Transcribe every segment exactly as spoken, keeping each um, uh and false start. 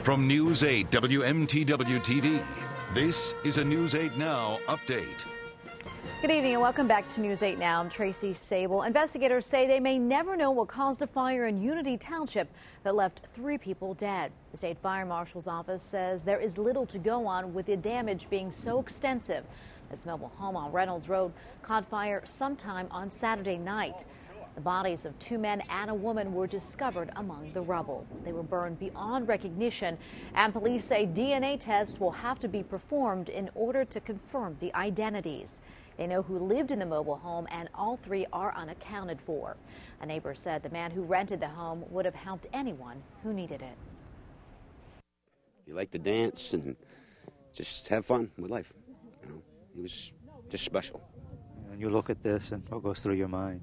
From News eight W M T W T V, this is a News eight Now update. Good evening and welcome back to News eight Now. I'm Tracy Sable. Investigators say they may never know what caused a fire in Unity Township that left three people dead. The state fire marshal's office says there is little to go on with the damage being so extensive. This mobile home on Reynolds Road caught fire sometime on Saturday night. The bodies of two men and a woman were discovered among the rubble. They were burned beyond recognition, and police say D N A tests will have to be performed in order to confirm the identities. They know who lived in the mobile home, and all three are unaccounted for. A neighbor said the man who rented the home would have helped anyone who needed it. You like to dance and just have fun with life. You know, he was just special. And you look at this, and what goes through your mind?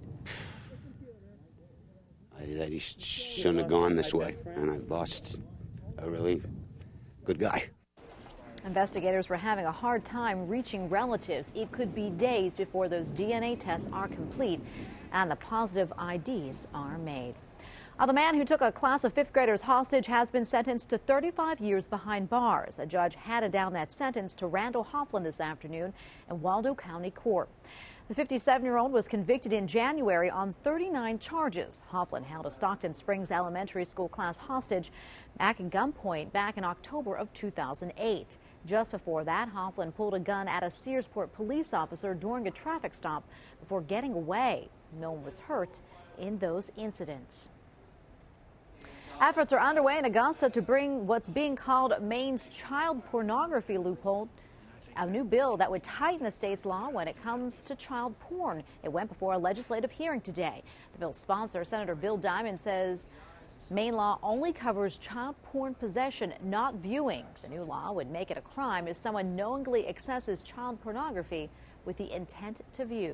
That he shouldn't have gone this way, and I've lost a really good guy. Investigators were having a hard time reaching relatives. It could be days before those D N A tests are complete and the positive I Ds are made. Uh, the man who took a class of fifth graders hostage has been sentenced to thirty-five years behind bars. A judge handed down that sentence to Randall Hofflin this afternoon in Waldo County Court. The fifty-seven-year-old was convicted in January on thirty-nine charges. Hofflin held a Stockton Springs Elementary School class hostage back at gunpoint back in October of two thousand eight. Just before that, Hofflin pulled a gun at a Searsport police officer during a traffic stop before getting away. No one was hurt in those incidents. Efforts are underway in Augusta to bring what's being called Maine's child pornography loophole. A new bill that would tighten the state's law when it comes to child porn. It went before a legislative hearing today. The bill's sponsor, Senator Bill Diamond, says Maine law only covers child porn possession, not viewing. The new law would make it a crime if someone knowingly accesses child pornography with the intent to view.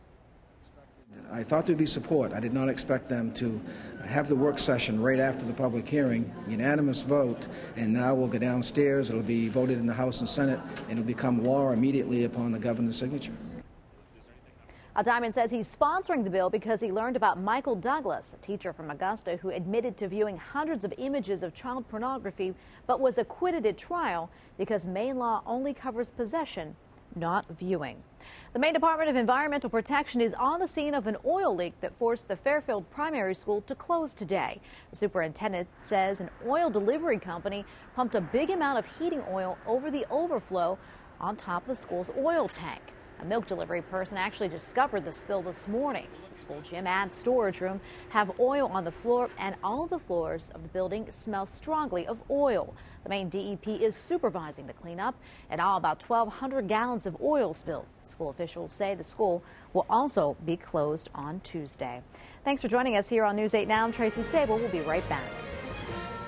I thought there'd be support. I did not expect them to have the work session right after the public hearing, unanimous vote, and now we'll go downstairs. It'll be voted in the House and Senate, and it'll become law immediately upon the governor's signature. Diamond says he's sponsoring the bill because he learned about Michael Douglas, a teacher from Augusta who admitted to viewing hundreds of images of child pornography but was acquitted at trial because Maine law only covers possession, not viewing. The Maine Department of Environmental Protection is on the scene of an oil leak that forced the Fairfield Primary School to close today. The superintendent says an oil delivery company pumped a big amount of heating oil over the overflow on top of the school's oil tank. A milk delivery person actually discovered the spill this morning. The school gym and storage room have oil on the floor, and all the floors of the building smell strongly of oil. The Maine D E P is supervising the cleanup, and all about twelve hundred gallons of oil spilled. School officials say the school will also be closed on Tuesday. Thanks for joining us here on News eight Now. I'm Tracy Sable. We'll be right back.